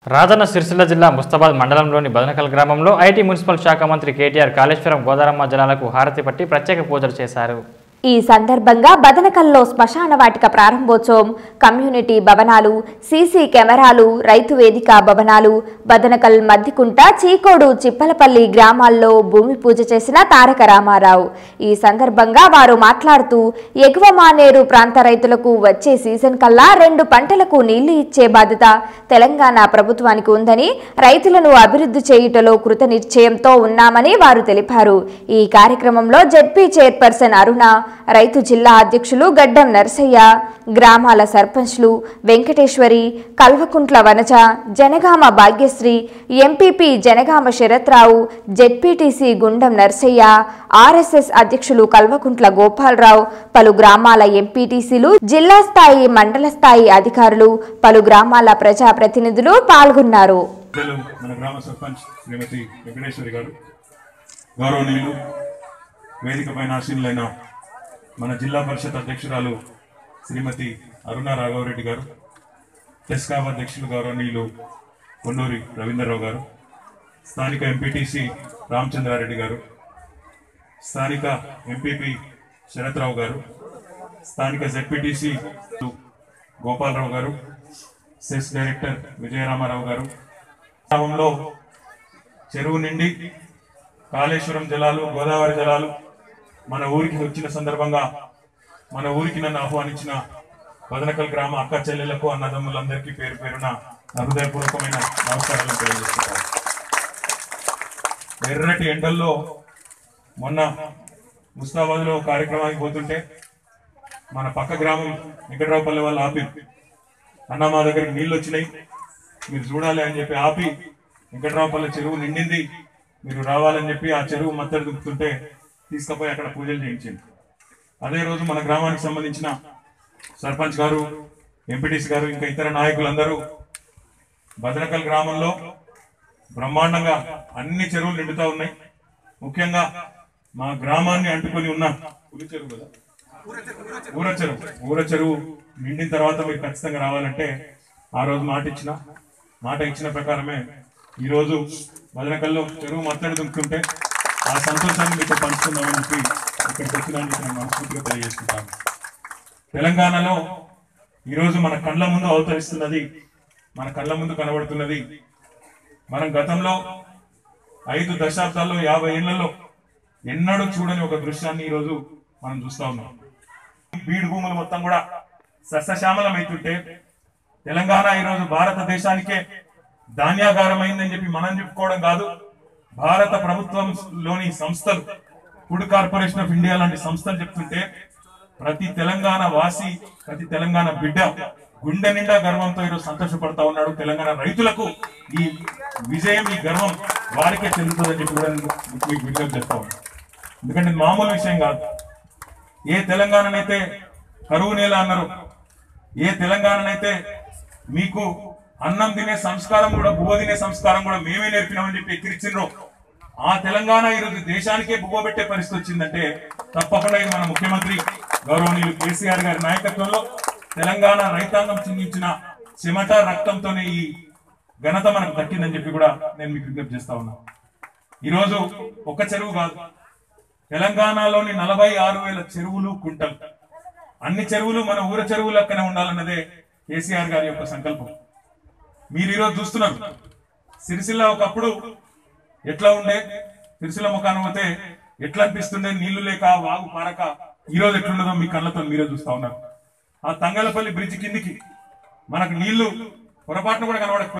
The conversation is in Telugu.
రాజన్న సిరిసిల్ల జిల్లా ముస్తాబాద్ మండలంలోని బదనకల్ గ్రామంలో ఐటీ మున్సిపల్ శాఖ మంత్రి కేటీఆర్ కాళేశ్వరం గోదారమ్మ జలాలకు హారతి పట్టి ప్రత్యేక పూజలు చేశారు. ఈ సందర్భంగా బదనకల్లో శ్మశాన వాటిక ప్రారంభోత్సవం, కమ్యూనిటీ భవనాలు, సీసీ కెమెరాలు, రైతు వేదిక భవనాలు, బదనకల్ మద్దికుంట, చీకోడు, చిప్పలపల్లి గ్రామాల్లో భూమి పూజ చేసిన తారక రామారావు. ఈ సందర్భంగా వారు మాట్లాడుతూ ఎగువ మానేరు ప్రాంత రైతులకు వచ్చే సీజన్ కల్లా 2 పంటలకు నీళ్లు ఇచ్చే బాధ్యత తెలంగాణ ప్రభుత్వానికి ఉందని, రైతులను అభివృద్ధి చేయుటలో కృత నిశ్చయంతో ఉన్నామని వారు తెలిపారు. ఈ కార్యక్రమంలో జెడ్పీ చైర్పర్సన్ అరుణ, రైతు జిల్లా అధ్యక్షులు గడ్డం నర్సయ్య, గ్రామాల సర్పంచ్లు Venkateshwari, Kalvakuntla Vanaja, Janagama Bhagyashri, MPP Janagama Sharathrao, ZPTC Gundam Narsaiah, RSS అధ్యక్షులు కల్వకుంట్ల గోపాలరావు, పలు గ్రామాల ఎంపీటీసీలు, జిల్లా స్థాయి మండల స్థాయి అధికారులు, పలు గ్రామాల ప్రజాప్రతినిధులు పాల్గొన్నారు. మన జిల్లా పరిషత్ అధ్యక్షురాలు శ్రీమతి అరుణ రాఘవరెడ్డి గారు, టెస్కాబ్ అధ్యక్షులు గౌరవనీయులు కొండూరి రవీంద్రరావు గారు, స్థానిక ఎంపీటీసీ రామచంద్రారెడ్డి గారు, స్థానిక ఎంపీపీ శరత్రావు గారు, స్థానిక జెడ్పీటీసీ గోపాలరావు గారు, సెస్ డైరెక్టర్ విజయరామారావు గారు, గ్రామంలో చెరువు నిండి కాళేశ్వరం జలాలు, గోదావరి జలాలు మన ఊరికి వచ్చిన సందర్భంగా మన ఊరికి నన్ను ఆహ్వానించిన బదనకల్ గ్రామ అక్క చెల్లెలకు, అన్నదమ్ములందరికీ పేరు పేరున హృదయపూర్వకమైన నమస్కారాలు తెలియజేస్తున్నాను. ఎర్రటి ఎండల్లో మొన్న ముస్తాబాద్లో కార్యక్రమానికి పోతుంటే మన పక్క గ్రామం వెంకటరావుపల్లి వాళ్ళు ఆపి, అన్న మా దగ్గరికి నీళ్ళు వచ్చినాయి మీరు చూడాలి అని చెప్పి ఆపి, వెంకటరావుపల్లి చెరువు నిండింది మీరు రావాలని చెప్పి ఆ చెరువు మత్తడి దుక్కుతుంటే తీసుకుపోయి అక్కడ పూజలు చేయించింది. అదే రోజు మన గ్రామానికి సంబంధించిన సర్పంచ్ గారు, ఎంపీటీసీ గారు, ఇంకా ఇతర నాయకులందరూ బదనకల్ గ్రామంలో బ్రహ్మాండంగా అన్ని చెరువులు నిండుతా ఉన్నాయి. ముఖ్యంగా మా గ్రామాన్ని అంటుకొని ఉన్న ఊర చెరువు నిండిన తర్వాత మీరు ఖచ్చితంగా రావాలంటే ఆ రోజు మాట ఇచ్చిన ప్రకారమే ఈరోజు బదనకల్లో చెరువు మత్తడి దుంకుతుంటే ఆ సంతోషాన్ని మీతో పంచుకుందామని చెప్పి ఇక్కడికి వచ్చినందుకు నేను మనస్ఫూర్తిగా తెలియజేసుకుంటాను. తెలంగాణలో ఈరోజు మన కళ్ళ ముందు అవతరిస్తున్నది, మన కళ్ళ ముందు కనబడుతున్నది మనం గతంలో 5 దశాబ్దాల్లో 50 ఏళ్లలో ఎన్నడూ చూడని ఒక దృశ్యాన్ని ఈరోజు మనం చూస్తా ఉన్నాం. బీడు భూములు మొత్తం కూడా సస్యశ్యామలం అవుతుంటే తెలంగాణ ఈరోజు భారతదేశానికే ధాన్యాగారమైందని చెప్పి మనం చెప్పుకోవడం కాదు, భారత ప్రభుత్వంలోని సంస్థలు, ఫుడ్ కార్పొరేషన్ ఆఫ్ ఇండియా లాంటి సంస్థలు చెప్తుంటే ప్రతి తెలంగాణ వాసి, ప్రతి తెలంగాణ బిడ్డ గుండె నిండా గర్వంతో ఈరోజు సంతోషపడతా ఉన్నాడు. తెలంగాణ రైతులకు ఈ విజయం, ఈ గర్వం వారికే చెందుతుందని చెప్పి కూడా మీకు విజ్ఞప్తి చేస్తా ఉన్నాను. ఎందుకంటే మామూలు విషయం కాదు. ఏ తెలంగాణనైతే కరువు నేల అన్నారు, ఏ తెలంగాణనైతే మీకు అన్నం తినే సంస్కారం కూడా, బువ్వ తినే సంస్కారం కూడా మేమే నేర్పినామని చెప్పి ఎక్కిరిచ్చినో ఆ తెలంగాణ ఈరోజు దేశానికే బువ్వ పెట్టే పరిస్థితి వచ్చిందంటే తప్పకుండా మన ముఖ్యమంత్రి గౌరవనీయులు కేసీఆర్ గారి నాయకత్వంలో తెలంగాణ రైతాంగం చిందించిన చెమట రక్తంతోనే ఈ ఘనత మనకు దక్కిందని చెప్పి కూడా నేను మీకు విజ్ఞప్తి చేస్తా ఉన్నా. ఈరోజు ఒక్క చెరువు కాదు, తెలంగాణలోని 46,000 చెరువులు, కుంటలు, అన్ని చెరువులు మన ఊర చెరువు లెక్కనే ఉండాలన్నదే కేసీఆర్ గారి యొక్క సంకల్పం. మీరు ఈరోజు చూస్తున్నారు సిరిసిల్ల ఒకప్పుడు ఎట్లా ఉండే, సిరిసిల్ల ముఖాన పోతే ఎట్లా అనిపిస్తుండే, నీళ్లు లేక వాగు పారక ఈరోజు ఎట్లుండదో మీ కళ్ళతో మీరే చూస్తా ఉన్నారు. ఆ తంగలపల్లి బ్రిడ్జ్ కిందికి మనకు నీళ్లు పొరపాటును కూడా కనబడకపోయింది.